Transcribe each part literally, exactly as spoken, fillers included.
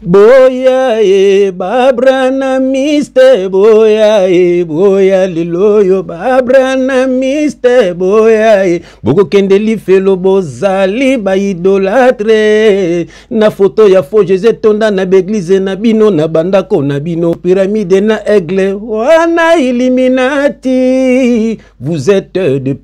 Boya e babrana miste boya e boya liloyo babrana miste boya e boko kendeli felo bozali ba idolâtre na photo ya faux Jésus tonda na beglize na bino na bandako na bino pyramide na aigle wana Illuminati vous êtes de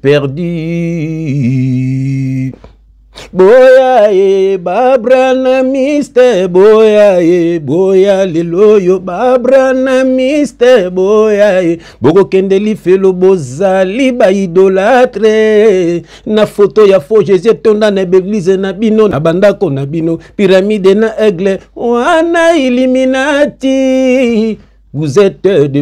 perdus. Boya e babrana miste boya e boya liloyo babrana miste boya e boko kendeli felo bozali ba idolâtre na photo ya faux Jésus tonda na beglize na bino na bandako na bino pyramide na aigle wana Illuminati vous êtes de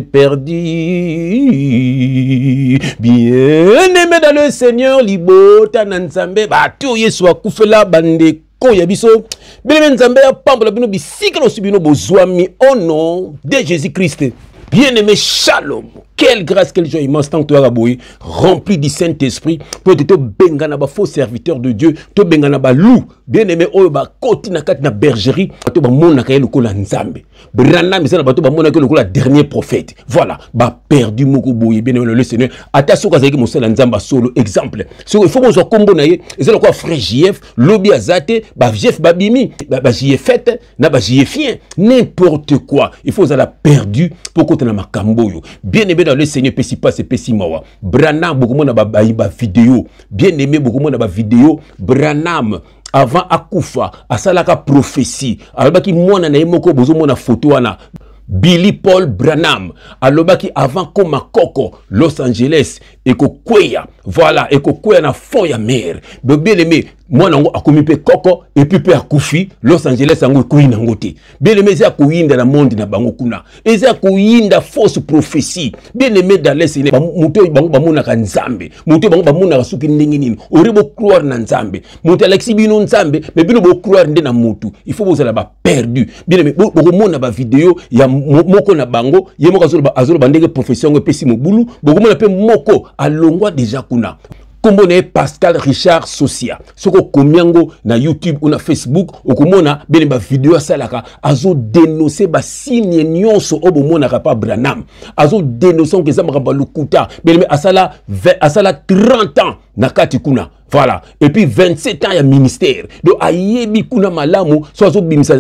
perdus. Bien-aimés dans le Seigneur, libota nanzambe, bato yesu akufela bande ko yabiso. Bien-aimés nzambe ya pambola bino bisika no subino bozwami au nom de Jésus-Christ. Bien-aimé, shalom. Quelle grâce, quelle joie immense, tant que tu as raboué, rempli du Saint-Esprit, pour te bengana ba faux serviteur de Dieu, te bengana ba loup, bien-aimé, oyo ba koti na kati na bergerie, to ba mona ka yelo kola nzambe. Brana misana ba to ba mona ka yelo kola dernier prophète. Voilà, ba perdu moko boye, bien-aimé le Seigneur. Ata soka zaki mosala nzamba solo exemple. So il faut qu'on soit kombo na ye, ezala quoi frère J F, lobby azate, ba J F babimi, ba J F fête, na ba J F fien, n'importe quoi. Il faut la perdu pour côté na makambo yo. Bien-aimé dans le Seigneur, pesi passe pesi mawa. Branham beaucoup na ba ba vidéo. Bien-aimé beaucoup na ba vidéo. Branham avant akufa asalaka prophétie. Alobaki mwana na yemoko bozo mona photo wana. Billy Paul Branham alobaki avant koma koko Los Angeles eko kweya voilà eko kweya na fond ya mer bien aimé moi nango akomi pe koko et puis pe akufi Los Angeles yango ekoyi nango te bien aimé za koyinda na monde na bango kuna eza koyinda fausse prophétie bien aimé dans les Seigneur muto bango bamona ka nzambe muto bango bamona ka suki ndenge nini oribo croire na nzambe muto alexi bino nzambe mais bino bo croire nde na mutu il faut bozala ba perdu bien aimé bo komona ba vidéo ya moko na bango ye moko azolo azolo bandeke profession ngo pesi mobulu bokomona pe moko alongwa déjà kuna kombo na Pascal Richard Sosia soko komiango na YouTube ou na Facebook okomona bene ba vidéo salaka azo dénoncer ba signe nyonso obomona ka pa Branham azo dénoncer que ça maka lukuta bene asala asala trente ans na kati kuna. Voilà. Et puis vingt-sept ans, il y a ministère. Donc, ayebi kuna malamu, so azo bimisa,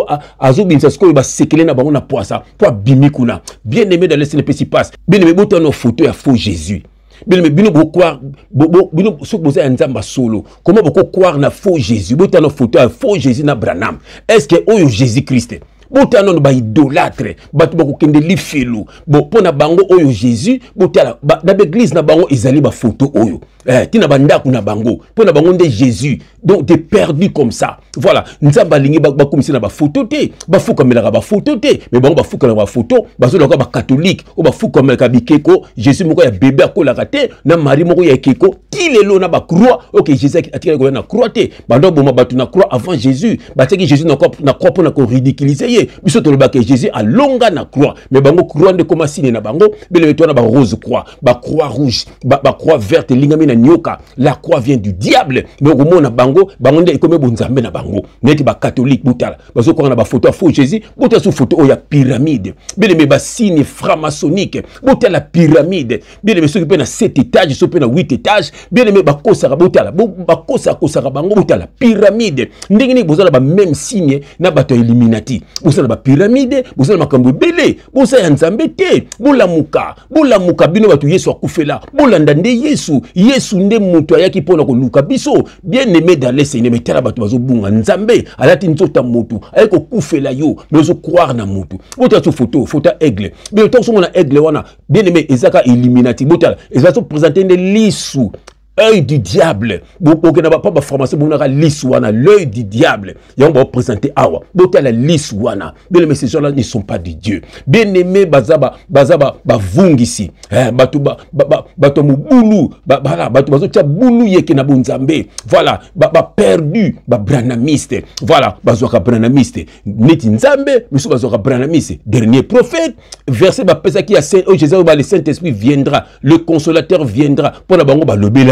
azo bimisa, sko ba sekele na bango na poisa, pour bimi kuna. Bien aimé dans le Seigneur qui passe. Bien aimé, boto nos photos à faux Jésus. Bien aimé, bino bo croire, bino so boze nzamba solo. Comment boko croire na faux Jésus? Boto nos photos à faux Jésus na Branham. Est-ce que oyo Jésus Christ? Botano ba idolâtre, batu bako kende li felo. Bon pona bango oyo Jésus, botala na l'église na bango ezali ba photo oyo. Eh tina banda kuna bango. Pona bango nde Jésus. Donc t'es perdu comme ça. Voilà, nzamba lingi ba komisi na ba photo te, ba fuka melaka ba photo te, mais bango ba fuka na ba photo, ba zo ba catholique, o ba fuka melaka bikeko, Jésus moko ya bébé akola kate, na Marie moko ya keko, kilelo na ba croix. OK, Jésus atikela ko na croix te. Bando boma batu na croix avant Jésus. Ba teki Jésus na croix na croix pona ko ridiculiser. Biso tolobaka Jésus a longa na croix mais bango croix de comme signe na bango bele to na ba rose croix ba croix rouge ba, ba croix verte lingami na nyoka la croix vient du diable mais au na bango bango nde comme bonzambe na bango neti ba catholique butala bazo ko na ba photo faux Jésus bota sous photo o ya pyramide bele me ba signe franc-maçonnique bota la pyramide bele me soki pe na sept étages so pe na huit étages bele me ba kosa ka butala ba kosa kosa ka bango butala pyramide ndenge ni bozala ba même signe na bato Illuminati. Vous avez la pyramide, vous avez makambo belé, vous avez nzambe te, bola muka, bola muka bino batu Yesu akufela, bola ndande Yesu, Yesu nde mutu ayaki pona ko luka biso, bien aimé dans les Seigneur, mais tala batu bazo bunga nzambe, alati nzota mutu, ayeko kufela yo, bezo croire na mutu. Bota su photo, photo aigle. Mais autant so mona aigle wana, bien aimé ezaka Illuminati, bota, ezaka présenter des lisu. Œil du diable. Vous n'avez pas de formation, vous n'avez pas l'isouana, l'œil du diable. Et on va présenter Awa. Vous avez l'isouana. Bien aimés, ces gens-là ne sont pas de Dieu. Bien aimés, bazaba, bazaba, bavung ici. Batu, batu, moubulu, batu, batu, tia boulou yeke na bunzambe. Voilà, ba perdu, ba branamiste. Voilà, bazoka branamiste. Neti nzambe, monsieur bazoka branamiste. Dernier prophète, verset ba pesa qui a Saint, oh Jésus, le Saint-Esprit viendra, le consolateur viendra. Pour la bango, ba le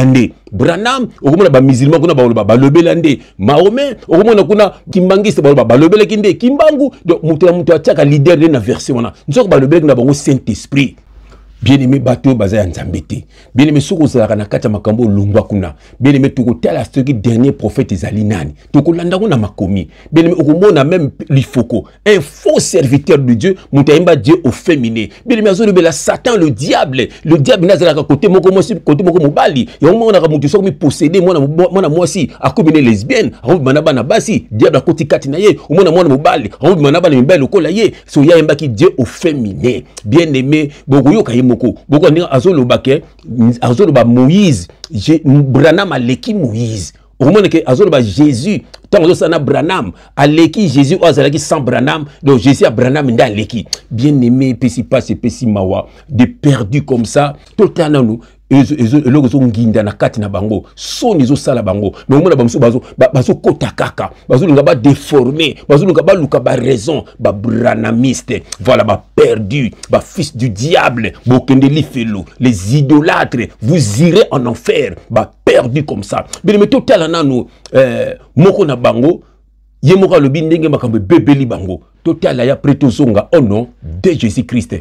nde Branham okomona ba musulman kuna ba balobela nde Mahomet okomona kuna kimbangiste ba balobela kinde kimbangu donc mutu ya mutu ataka leader de na verset wana nzoko balobela na bango Saint Esprit. Bien aimé bateau bazaya nzambete. Bien aimé soko zalaka na kati ya makambo lungwa kuna. Bien aimé tokotala soki dernier prophète ezali nani. Tokolanda na makomi. Bien aimé okomona même l'ifoko, un faux serviteur de Dieu, mutaimba Dieu au féminin. Bien aimé azolobela Satan le diable. Le diable nazalaka côté moko mosi côté moko mobali. Ya omona ka mutu soko mi posséder mwana mwana mwasi akomine lesbienne, akobi manaba na basi, diable akoti kati na ye, omona mwana mobali, akobi manaba na mibali lokola ye. So ya yemba ki Dieu au féminin. Bien aimé bokoyoka moko boko ndinga azoloba ke azoloba Moïse Branham aleki Moïse okomona ke azoloba Jésus tant azosana Branham aleki Jésus azalaki sans Branham donc Jésus a Branham nda aleki bien aimé pesi passe pesi mawa de perdu comme ça totana nous eloko ezonginda na kati na bango soni ezosala bango mais omona bamusu bazo bazokota kaka bazolunga ba déformé bazolunga baluka ba raison ba branamiste voilà ba perdu ba fils du diable bokende lifelo les idolâtres vous irez en enfer ba perdu comme ça mais mais total nanu euh moko na bango ye moko alobi ndenge makambo bebeli bango total ya pretozonga au nom de Jésus-Christ.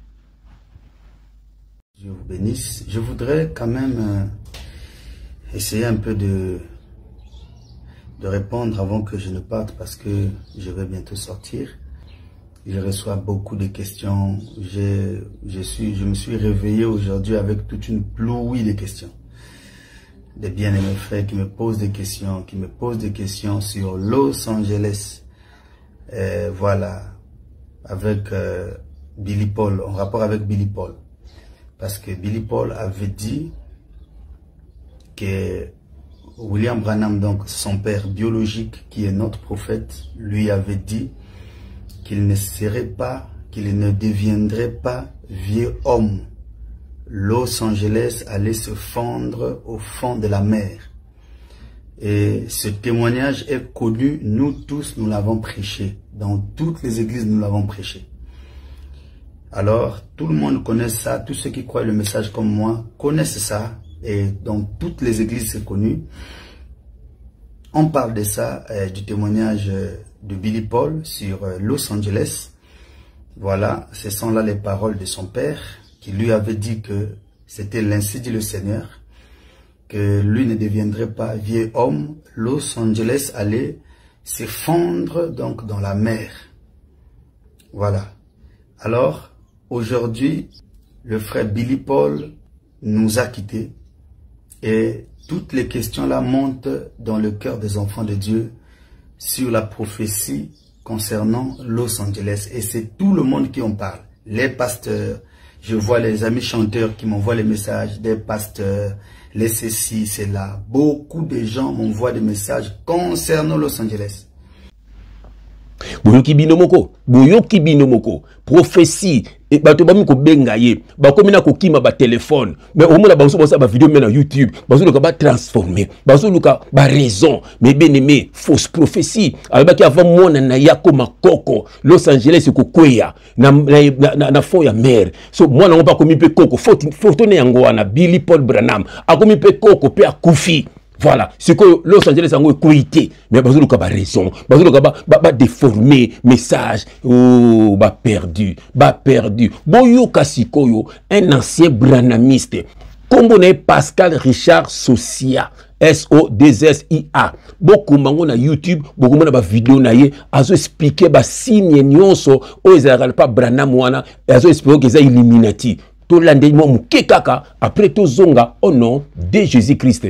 Je vous bénisse. Je voudrais quand même euh, essayer un peu de, de répondre avant que je ne parte parce que je vais bientôt sortir. Je reçois beaucoup de questions. Je, je, suis, je me suis réveillé aujourd'hui avec toute une pluie de questions. Des bien-aimés frères qui me posent des questions, qui me posent des questions sur Los Angeles. Euh, voilà, avec euh, Billy Paul, en rapport avec Billy Paul. Parce que Billy Paul avait dit que William Branham, donc son père biologique, qui est notre prophète, lui avait dit qu'il ne serait pas, qu'il ne deviendrait pas vieux homme. Los Angeles allait se fondre au fond de la mer. Et ce témoignage est connu, nous tous, nous l'avons prêché. Dans toutes les églises, nous l'avons prêché. Alors, tout le monde connaît ça, tous ceux qui croient le message comme moi connaissent ça, et dans toutes les églises c'est connu. On parle de ça, euh, du témoignage de Billy Paul sur euh, Los Angeles. Voilà, ce sont là les paroles de son père, qui lui avait dit que c'était l'ainsi dit le Seigneur, que lui ne deviendrait pas vieux homme. Los Angeles allait se fondre donc dans la mer. Voilà. Alors, aujourd'hui, le frère Billy Paul nous a quittés et toutes les questions là montent dans le cœur des enfants de Dieu sur la prophétie concernant Los Angeles. Et c'est tout le monde qui en parle. Les pasteurs, je vois les amis chanteurs qui m'envoient les messages, des pasteurs, les ceci, c'est là. Beaucoup de gens m'envoient des messages concernant Los Angeles. Boyoki binomoko, boyoki binomoko, prophétie, et bato bami ko benga ye, ba komina ko kima ba téléphone, mais au moins la baso ba vidéo mais na YouTube, baso luka ba transformer, baso luka ba raison, mais bien aimé, fausse prophétie, alba ki avant mona na yako makoko, Los Angeles ko kweya, na na na, na fond ya mer. So moi na pas komi pe koko, faut faut ne yango na Billy Paul Branham, a komi pe koko pe akufi. Voilà, c'est que Los Angeles a été mais bazo luka ba raison, bazo luka ba ba déformé message, oh ba perdu, ba perdu. Boyo kasikoyo, un ancien branhamiste. Comme on Pascal Richard Sosia, S O deux S I A. Beaucoup mango na YouTube, beaucoup na ba vidéo na ye, azo expliquer ba signe nyonso o ezala pas Branham wana, azo expliquer que ça Illuminati. To lande mo mukekaka après to zonga au nom de Jésus-Christ.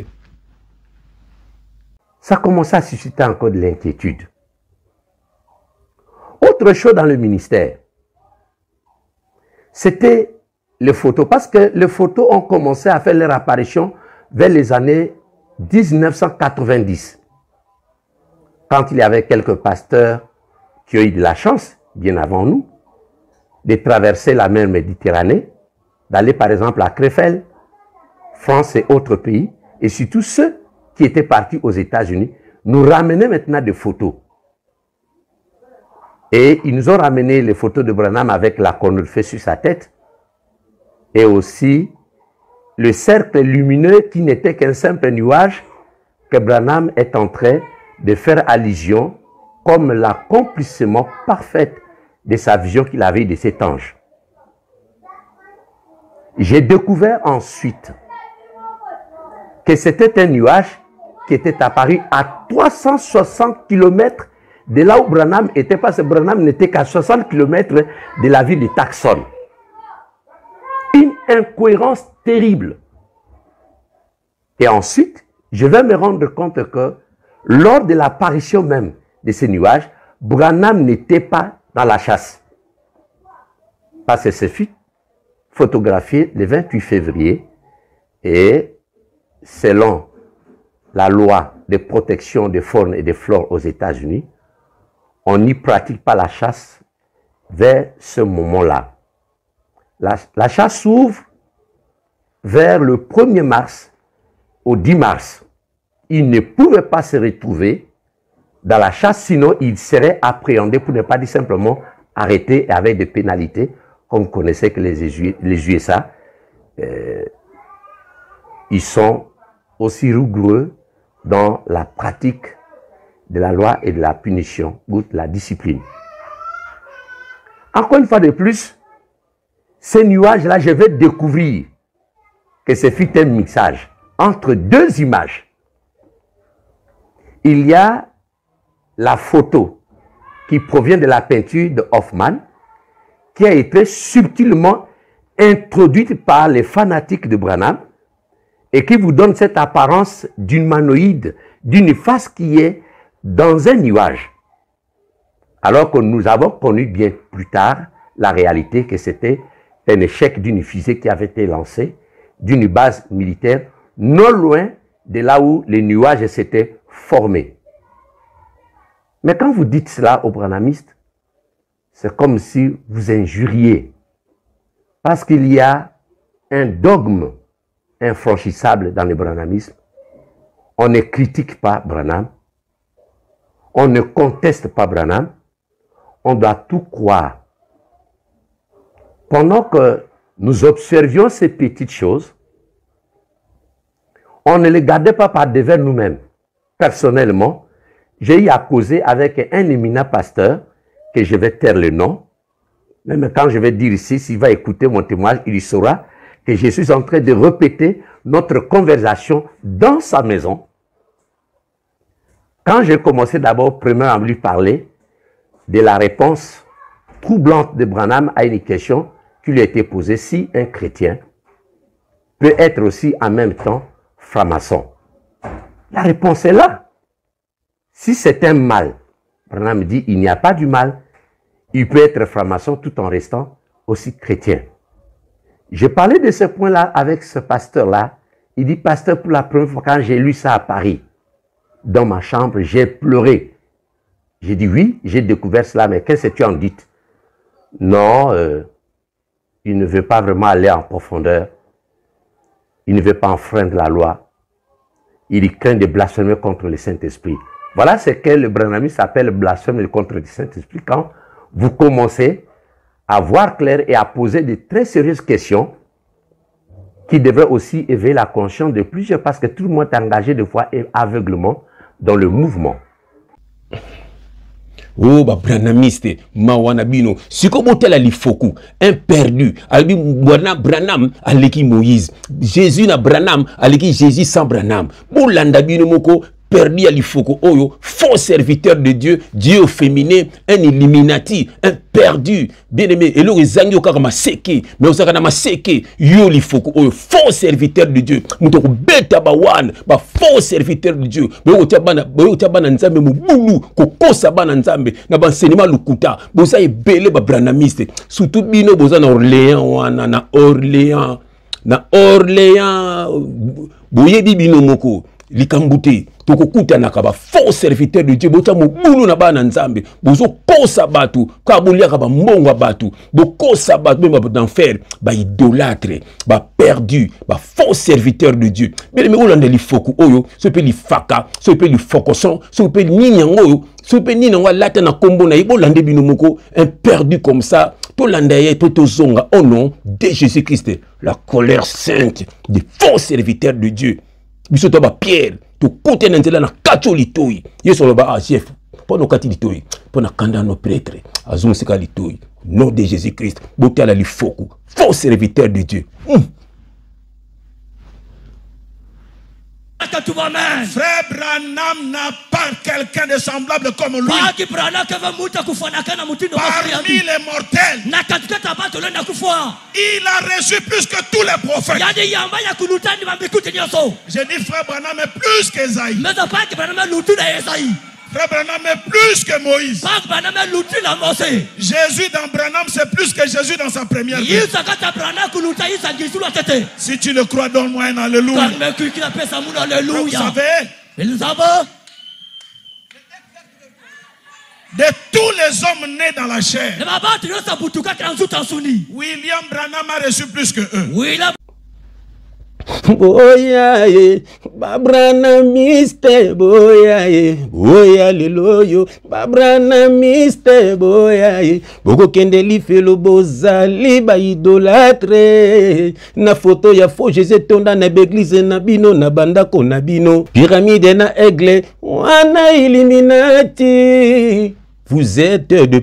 Ça commençait à susciter encore de l'inquiétude. Autre chose dans le ministère, c'était les photos, parce que les photos ont commencé à faire leur apparition vers les années mille neuf cent quatre-vingt-dix, quand il y avait quelques pasteurs qui ont eu de la chance, bien avant nous, de traverser la mer Méditerranée, d'aller par exemple à Krefeld, France et autres pays, et surtout ceux qui étaient partis aux États-Unis, nous ramenaient maintenant des photos. Et ils nous ont ramené les photos de Branham avec la corne de feu sur sa tête et aussi le cercle lumineux qui n'était qu'un simple nuage que Branham est en train de faire allusion comme l'accomplissement parfait de sa vision qu'il avait de cet ange. J'ai découvert ensuite que c'était un nuage qui était apparu à trois cent soixante kilomètres de là où Branham était, parce que Branham n'était qu'à soixante kilomètres de la ville de Tucson. Une incohérence terrible. Et ensuite, je vais me rendre compte que lors de l'apparition même de ces nuages, Branham n'était pas dans la chasse. Parce que ce fut photographié le vingt-huit février et selon la loi de protection des faunes et des flores aux États-Unis, on n'y pratique pas la chasse vers ce moment-là. La, la chasse s'ouvre vers le premier mars au dix mars. Il ne pouvait pas se retrouver dans la chasse, sinon il serait appréhendé, pour ne pas dire simplement arrêté avec des pénalités, comme vous connaissez que les, les U S A, euh, ils sont aussi rigoureux dans la pratique de la loi et de la punition, ou de la discipline. Encore une fois de plus, ces nuages-là, je vais découvrir que ce fut un mixage entre deux images. Il y a la photo qui provient de la peinture de Hoffman, qui a été subtilement introduite par les fanatiques de Branham et qui vous donne cette apparence d'humanoïde, d'une face qui est dans un nuage. Alors que nous avons connu bien plus tard la réalité que c'était un échec d'une fusée qui avait été lancée d'une base militaire non loin de là où les nuages s'étaient formés. Mais quand vous dites cela aux branhamistes, c'est comme si vous injuriez. Parce qu'il y a un dogme infranchissable dans le branhamisme. On ne critique pas Branham. On ne conteste pas Branham. On doit tout croire. Pendant que nous observions ces petites choses, on ne les gardait pas par devers nous-mêmes. Personnellement, j'ai eu à causer avec un éminent pasteur, que je vais taire le nom. Même quand je vais dire ici, s'il va écouter mon témoignage, il saura que je suis en train de répéter notre conversation dans sa maison. Quand j'ai commencé d'abord, premièrement, à lui parler de la réponse troublante de Branham à une question qui lui a été posée, si un chrétien peut être aussi en même temps franc-maçon. La réponse est là. Si c'est un mal, Branham dit, il n'y a pas du mal. Il peut être franc-maçon tout en restant aussi chrétien. J'ai parlé de ce point-là avec ce pasteur-là. Il dit, pasteur, pour la première fois, quand j'ai lu ça à Paris, dans ma chambre, j'ai pleuré. J'ai dit, oui, j'ai découvert cela, mais qu'est-ce que tu en dis? Non, euh, il ne veut pas vraiment aller en profondeur. Il ne veut pas enfreindre la loi. Il craint de blasphémer contre le Saint-Esprit. Voilà ce que le branhamisme appelle blasphème contre le Saint-Esprit. Quand vous commencez à voir clair et à poser de très sérieuses questions qui devraient aussi éveiller la conscience de plusieurs, parce que tout le monde est engagé de fois aveuglement dans le mouvement. Oh, bah, branamiste, mawanabino, si comme on t'a foku, un perdu, albi Branham, Branham, aleki Moïse, Jésus na Branham, aleki Jésus sans Branham, Boulandabino moko, perdu à l'ifoko, oyo, faux serviteur de Dieu, Dieu au féminin, un illuminati, un perdu, bien aimé, et l'eau est zangyo kama seke, mais osaka na seke, yo l'ifoko, oyo, faux serviteur de Dieu, moutoko beta bawan, ba faux serviteur de Dieu, mais o tabana, o tabana nzambe mubulu, kokosa bana nzambe, na ba enseignement lukuta, boza ebele ba branamiste, surtout bino boza na Orléans wana, na Orléans, na Orléans, boye bibino moko, likambute. Toko kuta nakaba faux serviteur de Dieu bota mobulu na bana nzambe bozo kosa batu ka bolia ka ba mbongo batu bokosa batu même d'enfer ba idolâtre ba perdu ba faux serviteur de Dieu mais mais olande li foku oyo so pe li faka so pe li fokoson so pe ni nyango oyo so pe ni nyango lata na kombo na ibolande bino moko un perdu comme ça tolanda ye po tozonga au nom de Jésus-Christ. La colère sainte des faux serviteurs de Dieu. Biso to ba Pierre, to kote na nzela na kacho litoi. Yeso lo ba ah chef, po no kati litoi, po na kanda no prêtre, azum sika litoi. Nom de Jésus-Christ, botala li foku, faux serviteurs de Dieu. Mm. Frère Branham n'a pas quelqu'un de semblable comme lui. Parmi les mortels, il a reçu plus que tous les prophètes. Je dis frère Branham est plus qu'Esaïe. Frère Branham est plus que Moïse. Jésus dans Branham c'est plus que Jésus dans sa première vie. Si tu le crois, donne-moi un alléluia. Vous savez, de tous les hommes nés dans la chair, William Branham a reçu plus que eux. Boya ye, babrana miste boya ye, boya leloyo, babrana miste boya ye, boko kende li felo bozali ba idolâtre, na photo ya faux Jésus tonda na l'église na bino na bandako na bino, pyramide na aigle, wana Illuminati. Vous êtes de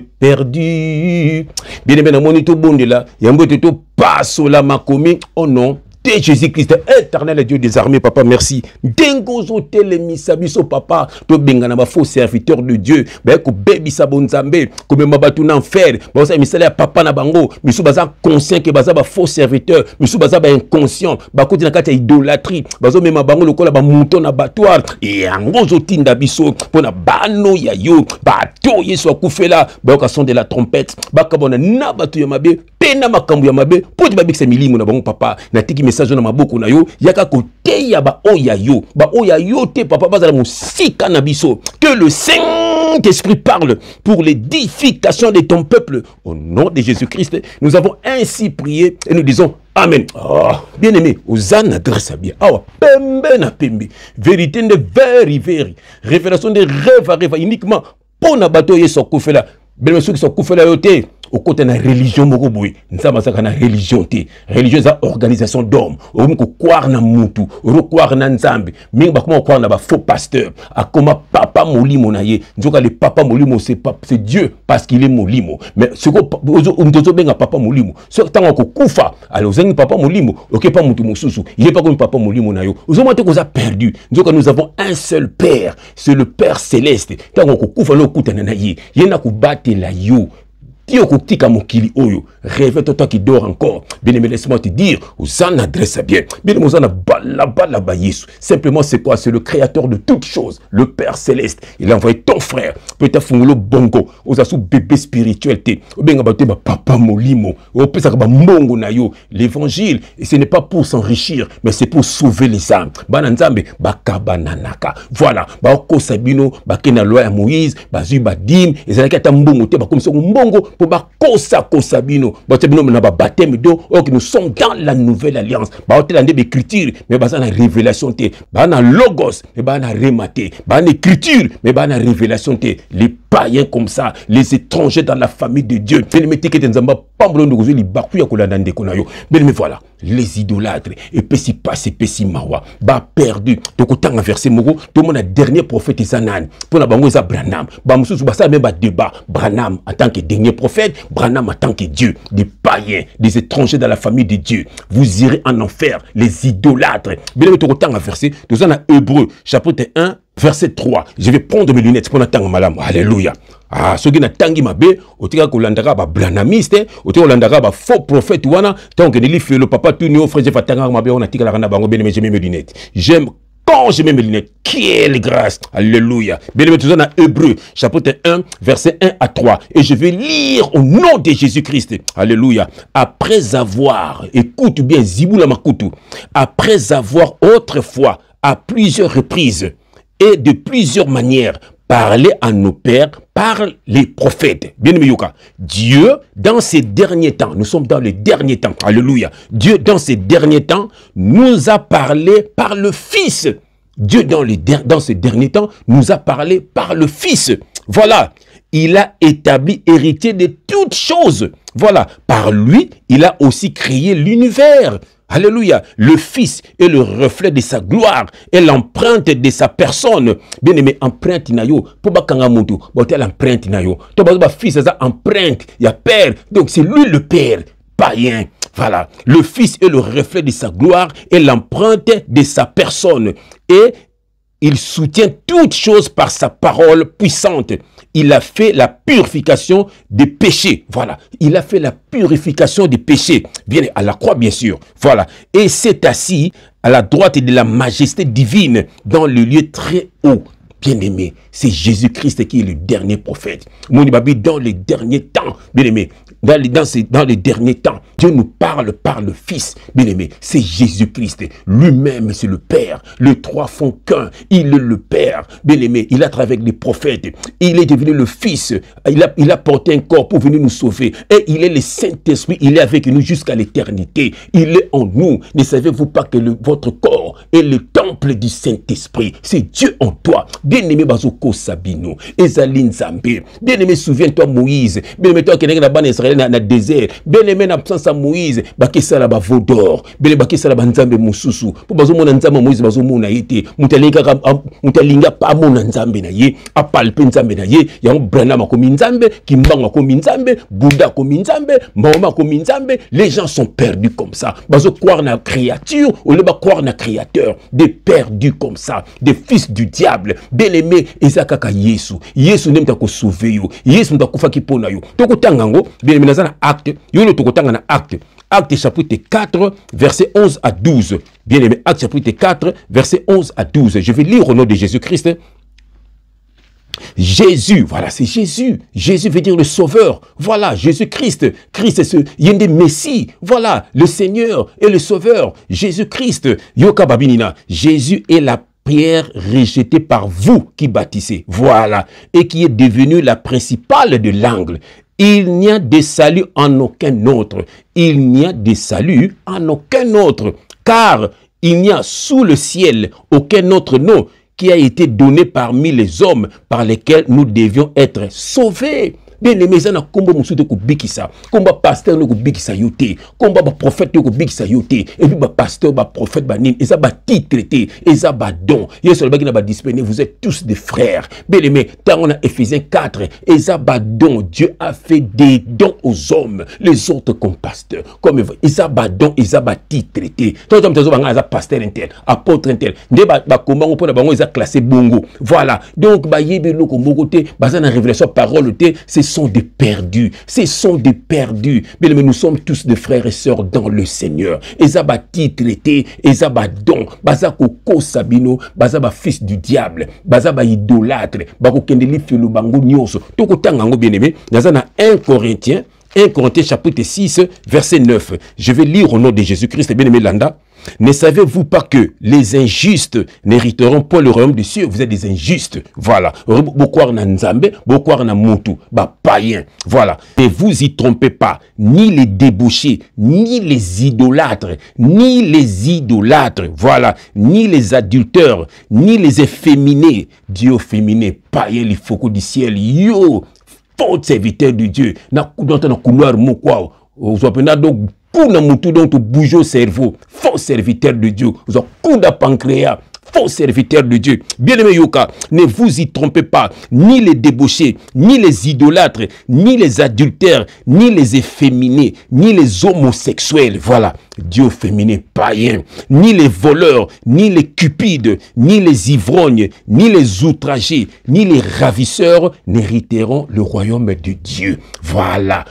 perdus. Bien aimé, na monito bonde la, yambo teto passo la makomi, oh non. De Jésus-Christ, éternel Dieu des armées, papa, merci. Dengozo telemisa biso papa, to bengana ba faux serviteur de Dieu, ba ko bebi sabonzambe, ko me mabatu na enfer, ba sa misala papa na bango, misu baza conscient que baza ba faux serviteur, misu baza ba inconscient, ba ko tina kati idolâtrie, bazo me mabango lokola ba mouton na battoir, et angozo tinda biso pona bano ya yo, ba to yeso akufela, ba ka son de la trompette, ba ka bona na batu ya mabe, pena makambu ya mabe, poti ba bikse milimo na bango papa, na tiki message na maboko na yo yaka kote ya ba oya yo ba oya yo te papa bazala musika na biso que le Saint-Esprit parle pour l'édification de ton peuple au nom de Jésus-Christ. Nous avons ainsi prié et nous disons amen. Oh, bien aimé, Hosanna grâce à bien. Ah, pembe na pembe. Vérité de veri veri. Révélation de rêve à rêve uniquement pour na bateau yeso kufela. Bien sûr qui sont kufela yote. Au côté de la religion, nous avons une religion. Religion, c'est une organisation d'hommes. Nous avons croire dans Moutou, nous avons croire dans Nzambi. Nous avons croire dans un faux pasteur. Comment papa Molimo naye. Nous avons le papa Molimo, c'est Dieu parce qu'il est Molimo. Mais ce que nous avons papa Molimo, ce que nous avons koufa, alors nous avons papa Molimo, ok, pas Moutou Moussousou. Il n'est pas comme papa Molimo nayo. Nous avons été perdu. Nous avons un seul Père, c'est le Père céleste. Tant qu'on koufa le kouta nanaye, il y en a qui battent la yo. Tio kotika mokili oyo, réveille toi qui dort encore. Bien aimé, laisse-moi te dire, Hosanna adresse bien. Bien aimé, Hosanna bala bala ba Yesu. Simplement, c'est quoi? C'est le créateur de toutes choses, le Père céleste. Il a envoyé ton frère, peut-être Fungolo Bongo, aux assous bébé spiritualité. Ou bien abaté ba papa molimo, ou peut être ba mongo na yo. L'évangile, et ce n'est pas pour s'enrichir, mais c'est pour sauver les âmes. Bananzambe, ba kabananaka. Voilà, ba oko sabino, ba kena loi à Moïse, ba zu ba dim, et c'est là qu'il y a mbongo, te ba comme ça mbongo. Pour ba kosa kosa bino ba te bino na ba baptême do ok nous sommes dans la nouvelle alliance ba hotel ande écriture mais ba na révélation te ba na logos mais ba na rematé ba na écriture mais ba na révélation te les païens comme ça les étrangers dans la famille de Dieu bien mettez que nzamba pambolo ndozo li baku ya kolanda ndeko na yo bien mais voilà les idolâtres et pesi passe pesi mawa ba perdu to kotanga verset moko to mon dernier prophète Zanan pour na bango za Branham ba mususu ba ça même ba débat Branham en tant que dernier prophète, Branham en tant que Dieu, des païens, des étrangers dans la famille de Dieu. Vous irez en enfer, les idolâtres. Bien aimé, tu as verset, nous en a Hébreu, chapitre un, verset trois. Je vais prendre mes lunettes pour n'attendre madame. Alléluia. Ah, ceux qui n'ont tangi mabe, au tika kolandara ba branamiste, au tika kolandara ba faux prophète wana, tant que ne fait le papa tout nio frère Jeff tanga mabe on a tika la randa bango bien aimé, j'aime mes lunettes. J'aime quand je mets mes lunettes, quelle grâce, alléluia. Bien aimé, nous en a Hébreu, chapitre un, verset un à trois. Et je vais lire au nom de Jésus-Christ, alléluia. Après avoir, écoute bien, Ziboula Makutu, après avoir autrefois, à plusieurs reprises et de plusieurs manières, parlé à nos pères par les prophètes. Bien aimé Yoka, Dieu, dans ces derniers temps, nous sommes dans les derniers temps, alléluia. Dieu, dans ces derniers temps, nous a parlé par le Fils. Dieu, dans, les dans ces derniers temps, nous a parlé par le Fils. Voilà, il a établi héritier de toutes choses Voilà, par lui, il a aussi créé l'univers. Alléluia. Le Fils est le reflet de sa gloire et l'empreinte de sa personne. Bien aimé, empreinte nayo. Pour bakanga mutu, bote l'empreinte nayo. To ba fils ça empreinte, il y a père. Donc c'est lui le père, païen. Voilà. Le Fils est le reflet de sa gloire et l'empreinte de sa personne. Et il soutient toutes choses par sa parole puissante. Il a fait la purification des péchés. Voilà. Il a fait la purification des péchés. Bien à la croix, bien sûr. Voilà. Et s'est assis à la droite de la majesté divine dans le lieu très haut. Bien aimé, c'est Jésus-Christ qui est le dernier prophète. Mon babi, dans les derniers temps, bien aimé, dans les, dans, ces, dans les derniers temps, Dieu nous parle par le Fils. Bien aimé, c'est Jésus-Christ. Lui-même, c'est le Père. Les trois font qu'un. Il est le Père. Bien aimé, il a travaillé avec les prophètes. Il est devenu le Fils. Il a, il a porté un corps pour venir nous sauver. Et il est le Saint-Esprit. Il est avec nous jusqu'à l'éternité. Il est en nous. Ne savez-vous pas que le, votre corps est le temple du Saint-Esprit? C'est Dieu en toi. Bien-aimé Bazoko Sabino, Ezaline Zambé, bien-aimé souviens-toi Moïse, bien-aimé toi qui est dans Israël dans le désert, bien-aimé en absence à Moïse, Bakissa la Bavodor, bien-aimé Bakissa la Banzambe Moussousou, pour Bazomo Nzamba Moïse Bazomo Naïté, Mutalinga Mutalinga pas mon Nzambe Naye, a palpe Nzambe Naye, Yang Brana Makomi Nzambe, Kimbanga Komi Nzambe, Bouddha Komi Nzambe, Mahoma Komi Nzambe, les gens sont perdus comme ça, Bazo croire na créature, ou le ba croire na créateur, des perdus comme ça, des fils du diable. Bien-aimé, ezakaka Yesu. Yesu nem ta ko sauver yo. Yesu ta kufa ki pona yo. Toko tangango, bien-aimé na acte, yo le toko tanga na acte. Acte chapitre quatre, verset onze à douze. Bien-aimé, acte chapitre quatre, verset onze à douze. Je vais lire au nom de Jésus-Christ. Jésus, voilà, c'est Jésus. Jésus veut dire le Sauveur. Voilà, Jésus-Christ. Christ, c'est ce Yende Messie. Voilà, le Seigneur et le Sauveur. Jésus-Christ. Yoka Babinina. Jésus est la prière rejetée par vous qui bâtissez. Voilà. Et qui est devenue la principale de l'angle. Il n'y a de salut en aucun autre. Il n'y a de salut en aucun autre. Car il n'y a sous le ciel aucun autre nom qui a été donné parmi les hommes par lesquels nous devions être sauvés. Bien aimé, ça n'a combat mon soute ko bikisa, combat pasteur no ko bikisa yote, combat ba prophète ko bikisa yote, et puis ba pasteur, ba prophète, ba nin, et ça ba titre, et ça ba don. Yes, le bagina ba disponible, vous êtes tous des frères. Bien aimé, tant on a Éphésiens quatre, et ça ba don, Dieu a fait des dons aux hommes, les autres comme pasteur, comme et ça ba don, et ça ba titre, et tant on a ba nga pasteur intel, apôtre intel, ne ba ba comment on peut ba nga classé bongo. Voilà. Donc ba yebe lo ko mogote, ba ça na révélation parole te, c'est sont des perdus, ce sont des perdus. Mais nous sommes tous des frères et sœurs dans le Seigneur. Ezaba titrete, Ezaba don, Bazako ko sabino, Bazaba fils du diable, Bazaba idolâtre, Bako kendeli filo bango nyonso. Toko tangango bien-aimé, Nazana un Corinthiens, un Corinthiens chapitre six, verset neuf. Je vais lire au nom de Jésus-Christ, bien-aimé Landa. Ne savez-vous pas que les injustes n'hériteront pas le royaume des cieux? Vous êtes des injustes. Voilà. Beaucoup na Nzambe, beaucoup na Moutu. Bah, païen. Voilà. Ne vous y trompez pas. Ni les débauchés, ni les idolâtres, ni les idolâtres. Voilà. Ni les adulteurs, ni les efféminés. Dieu féminé, païen, les focaux du ciel. Yo, faux serviteur de Dieu. Na dans un couloir mokwa. Vous appelez donc pour na mutu donc tu bouge au cerveau, faux serviteur de Dieu, vous avez coup de pancréas, faux serviteur de Dieu. Bien-aimé Yoka, ne vous y trompez pas, ni les débauchés, ni les idolâtres, ni les adultères, ni les efféminés, ni les homosexuels, voilà, Dieu féminin païen, ni les voleurs, ni les cupides, ni les ivrognes, ni les outragés, ni les ravisseurs n'hériteront le royaume de Dieu. Voilà.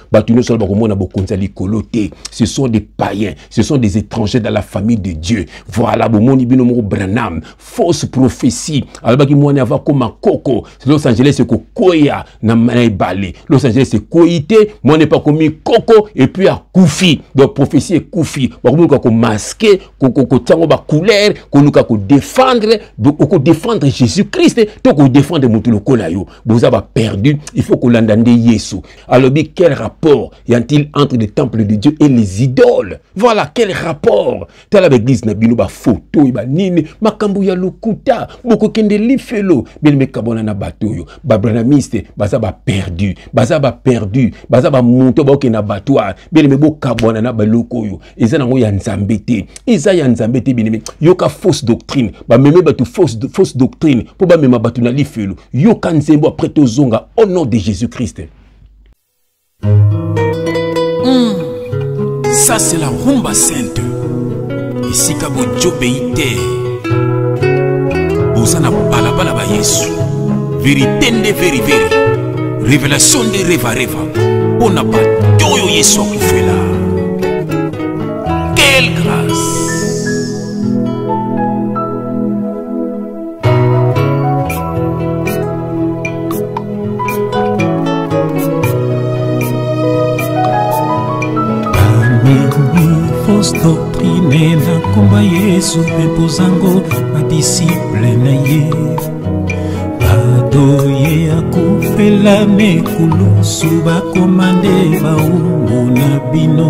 Ce sont des païens, ce sont des étrangers dans la famille de Dieu. Voilà. Branham, fausse prophétie. Alors que moi, n'avais comme un coco. Los Angeles, c'est koya na maïbalé. Los Angeles, c'est koité. Moi, n'est pas commis coco et puis à koufi. Donc prophétie est koufi. bakoluka ko masquer ko ko ko tango ba couleur koluka ko défendre ko défendre Jésus-Christ to ko défendre mutu lokola yo boza ba perdu il faut ko landande Yesu alors bi quel rapport y a-t-il entre les temples de Dieu et les idoles? Voilà quel rapport tala l'église na bino ba photo ba nini makambu ya lokuta boko kende lifelo bien me kabona na bato yo ba branamiste baza ba perdu baza ba perdu baza ba monto ba okena batwa bien me bo kabona na ba loko yo eza nango ya nzambe te eza ya nzambe te bien me yoka fausse doctrine ba meme bato fausse fausse doctrine po ba mema bato na lifelo yoka nzembo après tozonga au nom de Jésus-Christ. Mm. Ça c'est la rumba sainte. Ici kabo jobeite. Osana balabala ba Yesu. Vérité de veri veri. Révélation de reva reva. Ona ba toyo Yesu akufela. Quelle grâce. Doctrine na komba Yesu pepozango na disciple na ye badoye akufela mekulusu bakomande baumbu na bino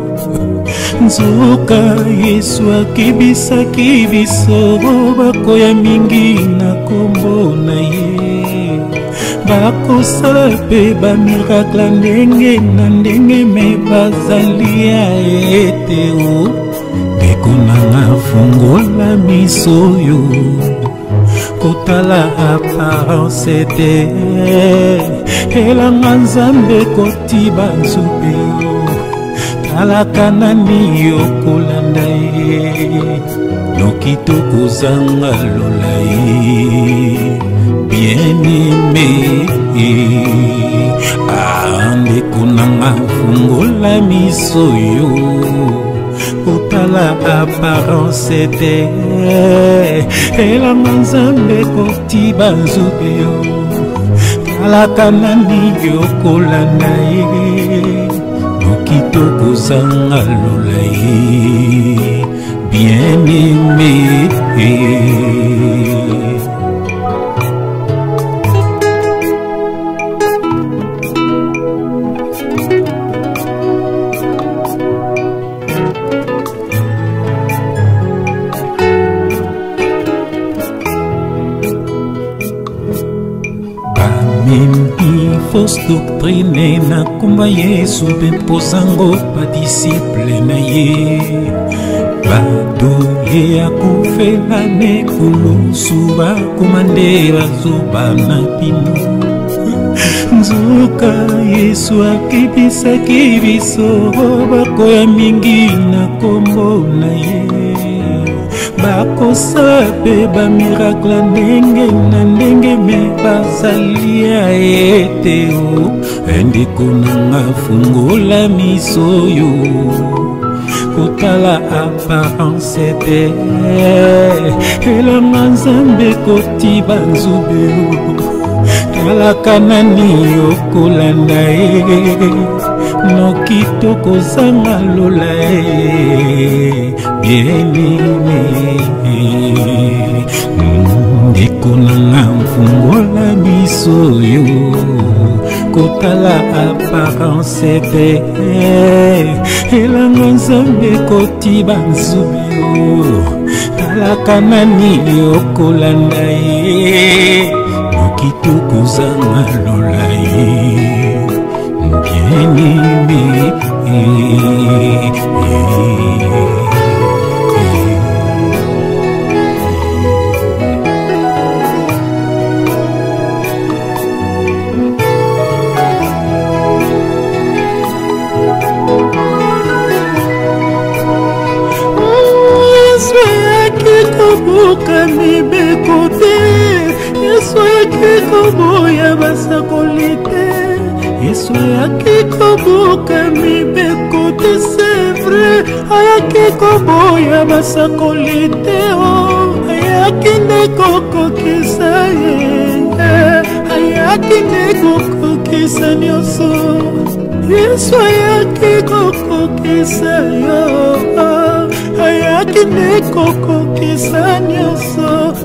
nzoka Yesu akebisaki biso bakoya mingi na kombo na ye bakosala mpe bamiracle ndenge na ndenge me bazali ya ete o ndeko nanga fungola miso yo kotala apparence te elanga nzambe kotiba nzube yo talaka nani yokolanda ye noki tokozanga lola ye bien-aimé andeko nanga fungola miso yo kotala apparence te elanga nzambe kotiba nzube yo talaka nani yokolanda ye noki tokozanga lola ye bien-aimé. Fausse doctrine na komba Yesu bepozango ba disciple na ye badoye akufela nekulusu bakomande bazoba na bino nzoka Yesu akebisaki biso bakoya mingi na kombo na ye bakosa pe bamiracle ndenge na ndenge me bazali ya ete o ndeko nanga fungola miso yo kotala apparence te elanga nzambe kotiba nzube yo talaka nani yokolanda ye noki tokozanga lola ye bien-aimé ndeko nanga mfungola miso yo kotala apparence te elanga nzambe kotiba nzube yo talaka nani yokolanda ye noki tokozanga lola ye bien-aimé. Boya basakolite Yesu ayaki kobuka mibekote c'est vrai ayaki koboya basakolite oh ayaki nekokokisa ye ayaki nekokokisa nyonso Yesu ayaki kokokisa yo ayaki nde kokokisa nyonso.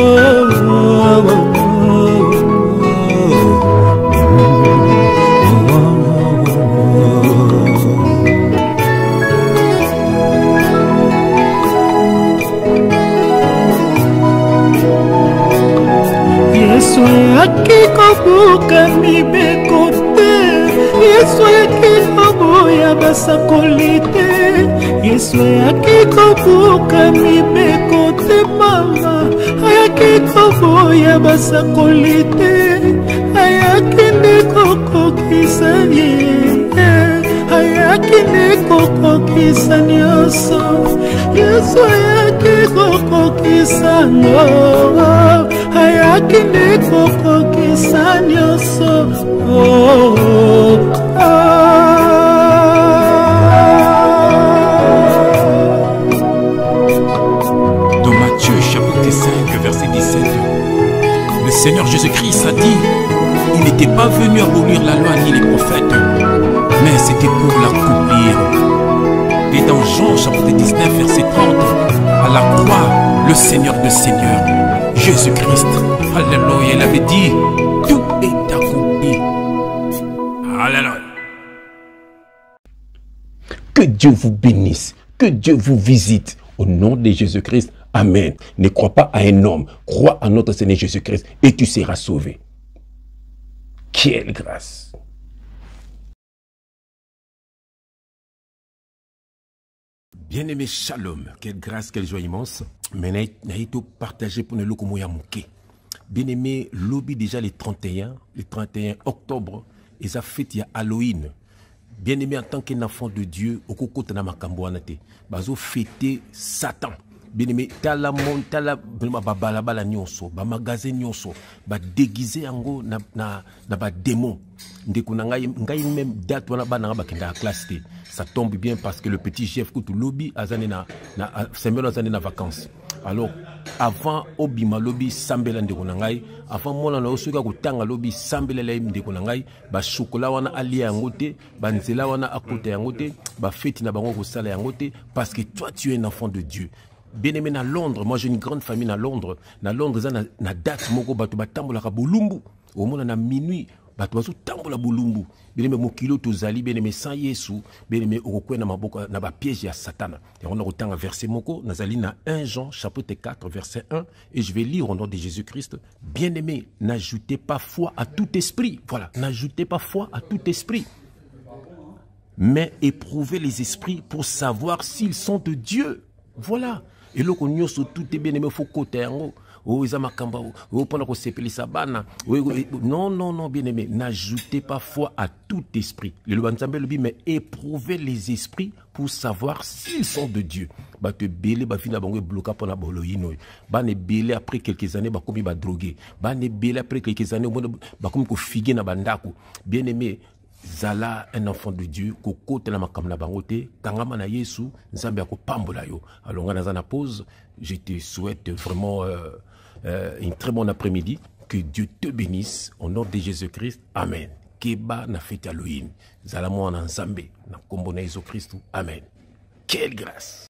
Yesu ayaki kobuka mibeko te, Yesu ayaki koboya basakoli te, Yesu ayaki kobuka mibeko te mama, ayaki koboya basakoli te, ayaki nde kokokisa ye, ayaki nde kokokisa nyonso, Yesu ayaki kokokisa ngo, ayaki nde kokokisa nyonso. Dans Matthieu chapitre cinq verset dix-sept, le Seigneur Jésus-Christ a dit, il n'était pas venu abolir la loi ni les prophètes, mais c'était pour l'accomplir. Et dans Jean chapitre dix-neuf verset trente, à la croix, le Seigneur de Seigneurs, Jésus-Christ, alléluia, il avait dit, tout est accompli. Alléluia. Que Dieu vous bénisse, que Dieu vous visite. Au nom de Jésus-Christ, amen. Ne crois pas à un homme, crois à notre Seigneur Jésus-Christ et tu seras sauvé. Quelle grâce! Bien-aimé, shalom, quelle grâce, quelle joie immense. Mais n'a été partagé pour nous comme mouké. Bien-aimé, lobby déjà les trente et un, le trente et un octobre, et ça fait il y a Halloween. Bien-aimé, en tant qu'un enfant de Dieu, au coco de Namakambouanate, bazo fêter Satan. Bien-aimé, tala mon tala ba balabala nyonso, ba magasin nyonso, ba déguisé ango na na na ba démon. Ndeko na ngai ngai même date wana ba na ba kenda classe té. Ça tombe bien parce que le petit chef Koutou lobby azane na na semaine azane na vacances. Alors avant obima lobby sambela ndeko na ngai, avant mona na osoka kutanga lobby sambela la ndeko na ngai, ba chocolat wana ali yango té, ba nzela wana akota yango té, ba fête na bango ko sala yango té parce que toi tu es un enfant de Dieu. Bien-aimé à Londres, moi j'ai une grande famille à Londres. À Londres, il y a une date, moko batu batambola ka bolumbu. Au moins na minuit, batu basu tambola bolumbu. Bien-aimé mo kilo tozali, bien-aimé sans Yesu, bien-aimé okokwe na maboka na ba piège ya Satan. Et on a autant un verset moko, nazali na un Jean chapitre quatre verset un et je vais lire au nom de Jésus-Christ. Bien-aimé, n'ajoutez pas foi à tout esprit. Voilà, n'ajoutez pas foi à tout esprit. Mais éprouvez les esprits pour savoir s'ils sont de Dieu. Voilà. Et là, on a tout est bien aimé, faut côté en haut. Non, non, non, bien aimé. N'ajoutez pas foi à tout esprit. Le Lubanzambé le dit, mais éprouvez les esprits pour savoir s'ils sont de Dieu. Bah, te belé, bah, fina bango bloqué pour la boloïno. Bah, ne belé après quelques années, bah, comme il va droguer. Bah, ne belé après quelques années, bah, comme il figue na bandako. Bien aimé. Zala, un enfant de Dieu, koko te la makam na bangote, kangama na Yesu, nzambe ako pambola yo. Alors, on a na pause. Je te souhaite vraiment euh, euh, une très bonne après-midi. Que Dieu te bénisse au nom de Jésus-Christ. Amen. Keba na fête Halloween. Zala mo na nzambe na kombo na Jésus-Christ. Amen. Quelle grâce.